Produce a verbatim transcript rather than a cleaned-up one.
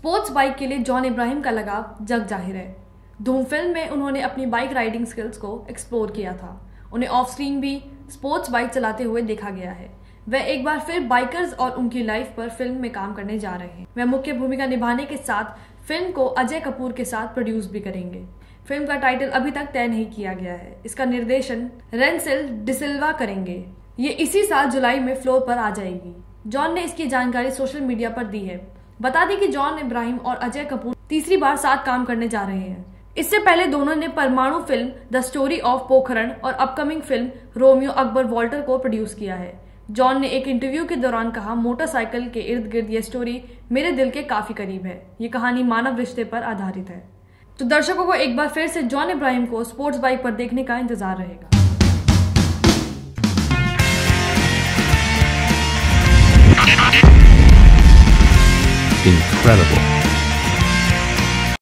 Sports bike के लिए John Ibrahim का लगाव जग जाहिर है। धूम फिल्म में उन्होंने अपनी बाइक राइडिंग स्किल्स को एक्सप्लोर किया था। उन्हें ऑफ स्क्रीन भी स्पोर्ट्स बाइक चलाते हुए देखा गया है। वह एक बार फिर बाइकर्स और उनकी लाइफ पर फिल्म में काम करने जा रहे हैं। वह मुख्य भूमिका निभाने के साथ फिल्म को अजय कपूर के साथ प्रोड्यूस भी करेंगे। फिल्म का टाइटल अभी तक तय नहीं किया गया है। इसका निर्देशन रेंसिल डिसिल्वा करेंगे। ये इसी साल जुलाई में फ्लोर पर आ जाएगी। जॉन ने इसकी जानकारी सोशल मीडिया पर दी है। बता दें कि जॉन इब्राहिम और अजय कपूर तीसरी बार साथ काम करने जा रहे हैं। इससे पहले दोनों ने परमाणु film the story of Pokhran और अपकमिंग फिल्म रोमियो अकबर वॉल्टर को प्रोड्यूस किया है। जॉन ने एक इंटरव्यू के दौरान कहा, मोटरसाइकिल के इर्द गिर्द ये स्टोरी मेरे दिल के काफी करीब है। ये कहानी मानव रिश्ते पर आधारित है। तो दर्शकों को एक बार फिर से जॉन इब्राहिम को स्पोर्ट्स बाइक पर देखने का इंतजार रहेगा। Incredible.